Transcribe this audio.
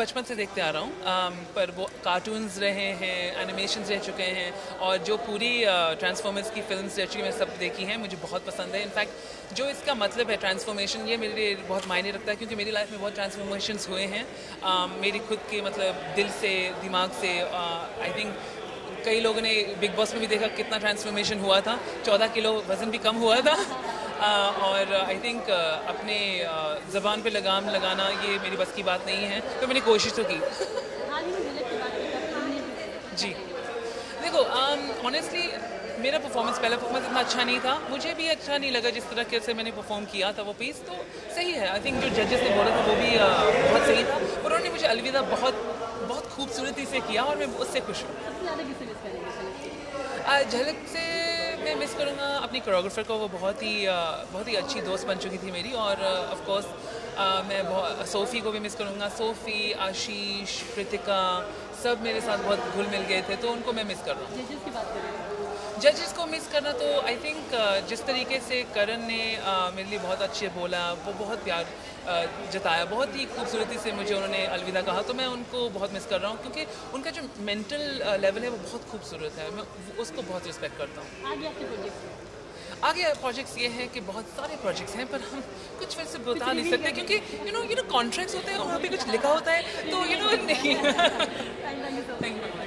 बचपन से देखते आ रहा हूँ, पर वो कार्टून्स रहे हैं, एनिमेशंस रह चुके हैं, और जो पूरी ट्रांसफॉर्मर्स की फिल्म्स रह चुकी हैं मैं सब देखी हैं, मुझे बहुत पसंद है। इनफैक्ट जो इसका मतलब है ट्रांसफॉर्मेशन, ये मेरे लिए बहुत मायने रखता है, क्योंकि मेरी लाइफ में बहुत ट्रांसफॉर्मेशंस हुए हैं। मेरी खुद के मतलब दिल से, दिमाग से। आई थिंक कई लोगों ने बिग बॉस में भी देखा कितना ट्रांसफॉर्मेशन हुआ था, 14 किलो वज़न भी कम हुआ था। और आई थिंक अपने ज़बान पे लगाम लगाना ये मेरी बस की बात नहीं है, तो मैंने कोशिश तो की। जी देखो, ऑनेस्टली मेरा पहला परफॉर्मेंस इतना अच्छा नहीं था, मुझे भी अच्छा नहीं लगा जिस तरह से मैंने परफॉर्म किया था वो पीस, तो सही है। आई थिंक जो जजेस ने बोला था वो भी बहुत सही था, उन्होंने मुझे अलविदा बहुत बहुत खूबसूरती से किया और मैं उससे खुश हूँ। झलक से मैं मिस करूँगा अपनी कोरियोग्राफर को, वो बहुत ही अच्छी दोस्त बन चुकी थी मेरी। और ऑफ कोर्स मैं सोफ़ी को भी मिस करूँगा। सोफ़ी, आशीष, कृतिका सब मेरे साथ बहुत घुल मिल गए थे, तो उनको मैं मिस कर रहा हूँ। जजेस की बात करें, जजेस को मिस करना तो आई थिंक जिस तरीके से करण ने मेरे लिए बहुत अच्छे बोला, वो बहुत प्यार जताया, बहुत ही खूबसूरती से मुझे उन्होंने अलविदा कहा, तो मैं उनको बहुत मिस कर रहा हूँ, क्योंकि उनका जो मेंटल लेवल है वो बहुत खूबसूरत है। मैं उसको बहुत रिस्पेक्ट करता हूँ। आगे आपके प्रोजेक्ट्स आगे प्रोजेक्ट्स ये हैं कि बहुत सारे प्रोजेक्ट्स हैं, पर हम कुछ फिर से बता नहीं सकते, क्योंकि यू नो कॉन्ट्रैक्ट्स होते हैं और वहाँ पे कुछ लिखा होता है, तो नहीं। Thank you. Thank you.